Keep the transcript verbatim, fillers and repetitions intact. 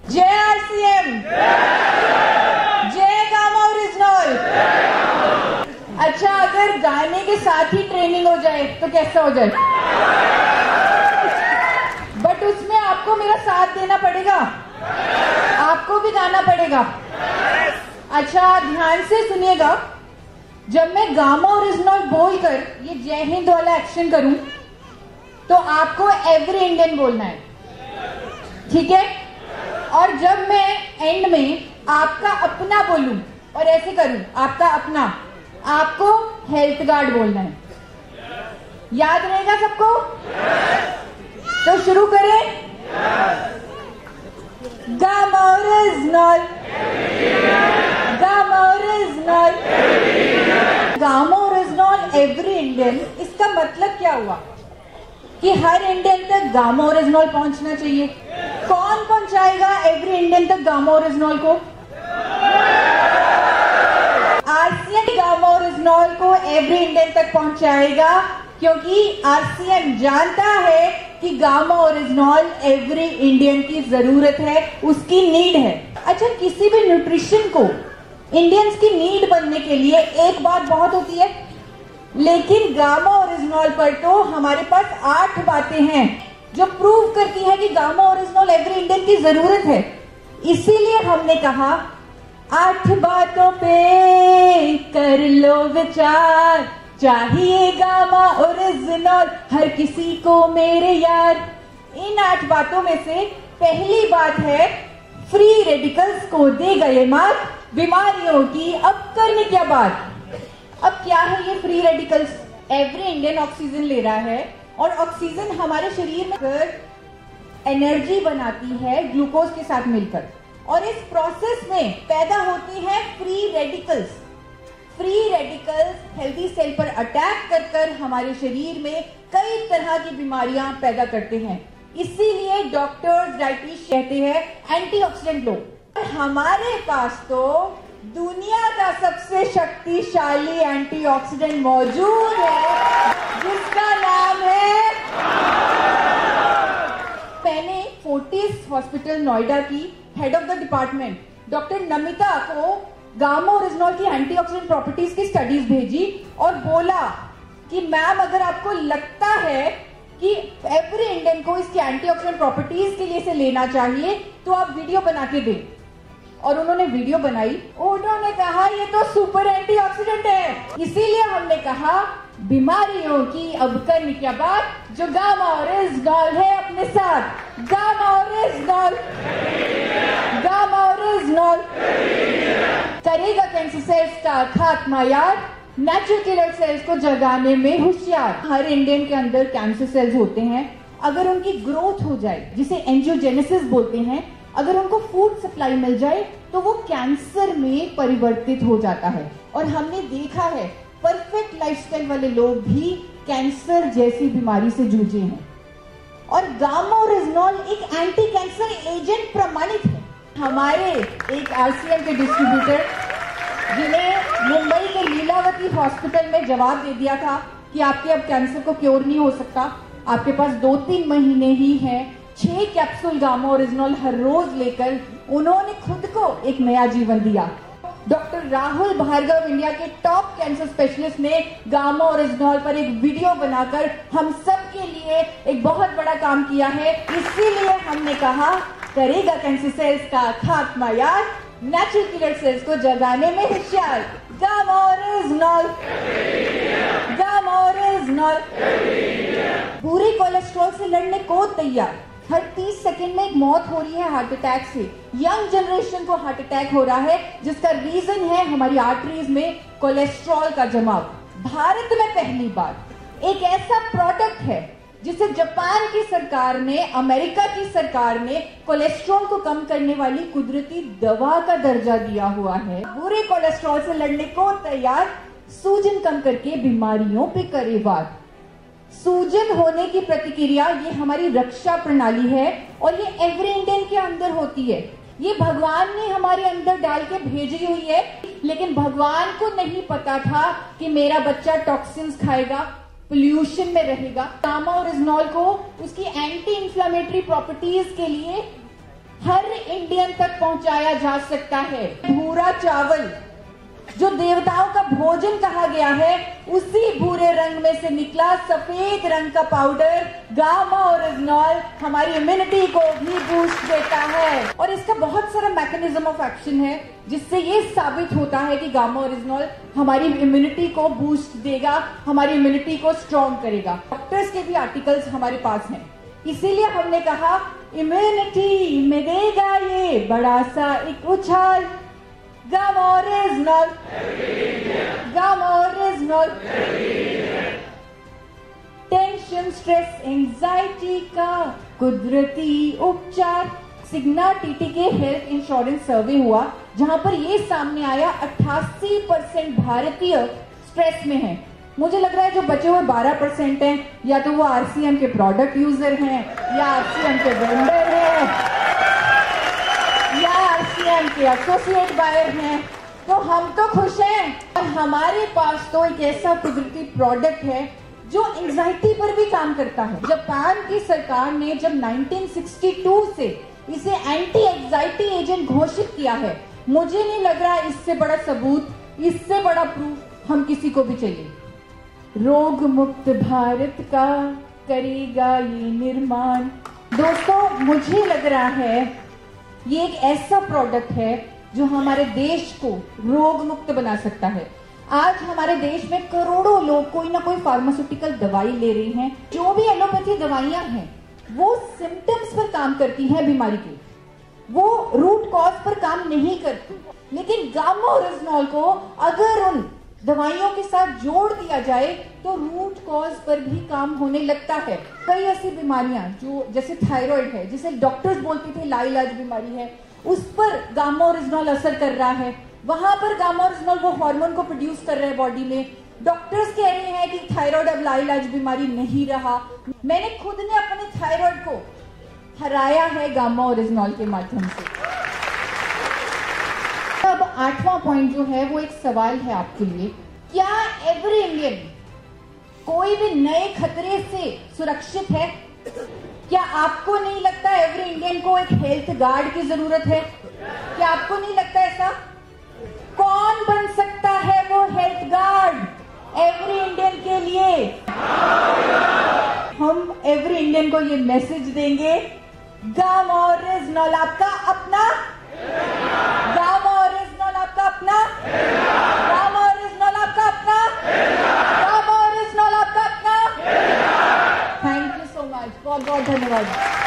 जय आरसीएम, जय gamma original. अच्छा, अगर गाने के साथ ही ट्रेनिंग हो जाए तो कैसा हो जाए? बट उसमें आपको मेरा साथ देना पड़ेगा, आपको भी गाना पड़ेगा। अच्छा, ध्यान से सुनिएगा, जब मैं गामा ओरिजिनल बोलकर ये जय हिंद वाला एक्शन करूं तो आपको एवरी इंडियन बोलना है, ठीक है? और जब मैं एंड में आपका अपना बोलूं और ऐसे करूं, आपका अपना, आपको हेल्थ गार्ड बोलना है। याद रहेगा सबको? तो शुरू करें। Gama Original, Gama Original, Gama Original every Indian. इसका मतलब क्या हुआ कि हर इंडियन तक गामा ओरिजिनल पहुंचना चाहिए। कौन पहुंचाएगा एवरी इंडियन तक गामा ओरिजिनल को? आरसीएम गामा ओरिजिनल को एवरी इंडियन तक पहुंचाएगा, क्योंकि आरसीएम जानता है कि गामा ओरिजिनल एवरी इंडियन की जरूरत है, उसकी नीड है। अच्छा, किसी भी न्यूट्रिशन को इंडियंस की नीड बनने के लिए एक बात बहुत होती है, लेकिन गामा ओरिजिनल पर तो हमारे पास आठ बातें हैं जो प्रूव करती है कि गामा ओरिजिनल एवरी इंडियन की जरूरत है। इसीलिए हमने कहा आठ बातों पे कर लो विचार, चाहिए गामा ओरिजिनल हर किसी को मेरे यार। इन आठ बातों में से पहली बात है, फ्री रेडिकल्स को दे गए मात, बीमारियों की अब करने क्या बात। अब क्या है ये free radicals? Every Indian oxygen ले रहा है और ऑक्सीजन हमारे शरीर में एनर्जी बनाती है ग्लूकोज के साथ मिलकर, और इस प्रोसेस में पैदा होती है free radicals. Free radicals healthy cell पर अटैक कर कर हमारे शरीर में कई तरह की बीमारियां पैदा करते हैं। इसीलिए डॉक्टर्स, डाइटिशियन कहते हैं एंटीऑक्सीडेंट लो। हमारे पास तो दुनिया का सबसे शक्तिशाली एंटीऑक्सीडेंट मौजूद है, जिसका नाम है, मैंने फोर्टिस हॉस्पिटल नोएडा की head of the department doctor Namita को गामा ओरिजिनल की एंटीऑक्सीडेंट प्रॉपर्टीज की स्टडीज भेजी और बोला कि मैम, अगर आपको लगता है कि एवरी इंडियन को इसकी एंटीऑक्सीडेंट प्रॉपर्टीज के लिए इसे लेना चाहिए तो आप वीडियो बना के दें। और उन्होंने वीडियो बनाई। उन्होंने कहा ये तो सुपर एंटीऑक्सीडेंट है। इसीलिए हमने कहा बीमारियों की अब करने क्या बात, जो गामा ओरिजिनल है अपने साथ। गामा ओरिजिनल, गामा ओरिजिनल करेगा कैंसर सेल्स का खात्मा यार, नेचुरल किलर सेल्स को जगाने में होशियार। हर इंडियन के अंदर कैंसर सेल्स होते हैं, अगर उनकी ग्रोथ हो जाए, जिसे एंजियोजेनेसिस बोलते हैं, अगर उनको फूड सप्लाई मिल जाए तो वो कैंसर में परिवर्तित हो जाता है। और हमने देखा है परफेक्ट लाइफस्टाइल वाले लोग भी कैंसर जैसी बीमारी से जूझे हैं। और गामा ओरिजिनल एक एंटी कैंसर एजेंट प्रमाणित है। हमारे एक आरसीएम के डिस्ट्रीब्यूटर, जिन्हें मुंबई के लीलावती हॉस्पिटल में जवाब दे दिया था कि आपके अब कैंसर को क्योर नहीं हो सकता, आपके पास दो तीन महीने ही हैं, छह कैप्सूल गामा ओरिजिनल हर रोज लेकर उन्होंने खुद को एक नया जीवन दिया। डॉक्टर राहुल भार्गव, इंडिया के टॉप कैंसर स्पेशलिस्ट, ने गामा ओरिजिनल पर एक वीडियो बनाकर हम सब के लिए एक बहुत बड़ा काम किया है। इसीलिए हमने कहा करेगा कैंसर सेल्स का खात्मा यार, नेचुरल किलर सेल्स को जगाने में होशियार। गामा ओरिजिनल, गामा ओरिजिनल पूरे कोलेस्ट्रॉल से लड़ने को तैयार। हर तीस सेकंड में एक मौत हो रही है हार्ट अटैक से। यंग जनरेशन को हार्ट अटैक हो रहा है, जिसका रीजन है हमारी आर्टरीज में कोलेस्ट्रॉल का जमाव। भारत में पहली बार एक ऐसा प्रोडक्ट है जिसे जापान की सरकार ने, अमेरिका की सरकार ने कोलेस्ट्रॉल को कम करने वाली कुदरती दवा का दर्जा दिया हुआ है। बुरे कोलेस्ट्रॉल से लड़ने को तैयार, सूजन कम करके बीमारियों पे करे वार। सूजन होने की प्रतिक्रिया ये हमारी रक्षा प्रणाली है और ये एवरी इंडियन के अंदर होती है। ये भगवान ने हमारे अंदर डाल के भेजी हुई है, लेकिन भगवान को नहीं पता था कि मेरा बच्चा टॉक्सिन्स खाएगा, पोल्यूशन में रहेगा। गामा ओरिजिनल को उसकी एंटी इंफ्लेमेटरी प्रॉपर्टीज के लिए हर इंडियन तक पहुंचाया जा सकता है। भूरा चावल जो देवताओं का भोजन कहा गया है, उसी भूरे रंग में से निकला सफेद रंग का पाउडर गामा ओरिजिनॉल हमारी इम्यूनिटी को भी बूस्ट देता है। और इसका बहुत सारा मैकेनिज्म ऑफ एक्शन है जिससे ये साबित होता है कि गामा ओरिजिनॉल हमारी इम्यूनिटी को बूस्ट देगा, हमारी इम्यूनिटी को स्ट्रॉन्ग करेगा। डॉक्टर्स के भी आर्टिकल्स हमारे पास हैं, इसीलिए हमने कहा इम्यूनिटी में देगा ये बड़ा सा एक उछाल। Gama Original, Gama Original. Tension, stress, anxiety का कुदरती उपचार। सिग्ना टीटी के हेल्थ इंश्योरेंस सर्वे हुआ जहां पर ये सामने आया अट्ठासी परसेंट भारतीय स्ट्रेस में हैं। मुझे लग रहा है जो बचे हुए बारह परसेंट हैं या तो वो आरसीएम के प्रोडक्ट यूजर हैं या आरसीएम के वेंडर हैं या आरसीएम के एसोसिएट बायर हैं। तो हम तो खुश हैं और हमारे पास तो एक ऐसा कुदरती प्रोडक्ट है जो एंजाइटी पर भी काम करता है। जापान की सरकार ने जब उन्नीस सौ बासठ से इसे एंटी एंजाइटी एजेंट घोषित किया है, मुझे नहीं लग रहा इससे बड़ा सबूत, इससे बड़ा प्रूफ हम किसी को भी चाहिए। रोग मुक्त भारत का करेगा ये निर्माण। दोस्तों, मुझे लग रहा है ये एक ऐसा प्रोडक्ट है जो हमारे देश को रोग मुक्त बना सकता है। आज हमारे देश में करोड़ों लोग कोई ना कोई फार्मास्यूटिकल दवाई ले रहे हैं। जो भी एलोपैथी दवाइयां हैं वो सिम्टम्स पर काम करती हैं बीमारी के, वो रूट कॉज पर काम नहीं करती। लेकिन गामा ओरिजिनॉल को अगर उन दवाइयों के साथ जोड़ दिया जाए तो रूट कॉज पर भी काम होने लगता है। कई ऐसी बीमारियां जो जैसे थायराइड है, जिसे डॉक्टर्स बोलते थे लाइलाज बीमारी है, उस पर गामा ओरिजिनॉल असर कर रहा है। वहां पर गामा ओरिजिनॉल वो हार्मोन को प्रोड्यूस कर रहे हैं बॉडी में। डॉक्टर्स कह रहे हैं कि थायराइड अब लाइलाज बीमारी नहीं रहा। मैंने खुद ने अपने थायराइड को हराया है गामा ओरिजिनॉल के माध्यम से। अब आठवां पॉइंट जो है वो एक सवाल है आपके लिए, क्या एवरी इंडियन कोई भी नए खतरे से सुरक्षित है? क्या आपको नहीं लगता एवरी इंडियन को एक हेल्थ गार्ड की जरूरत है? क्या आपको नहीं लगता ऐसा? कौन बन सकता है वो हेल्थ गार्ड एवरी इंडियन के लिए? हम एवरी इंडियन को ये मैसेज देंगे, गामा ओरिजिनॉल आपका अपना, गामा ओरिजिनॉल आपका अपना, गामा ओरिजिनॉल आपका अपना, गामा ओरिजिनॉल आपका अपना। थैंक यू सो मच, बहुत बहुत धन्यवाद।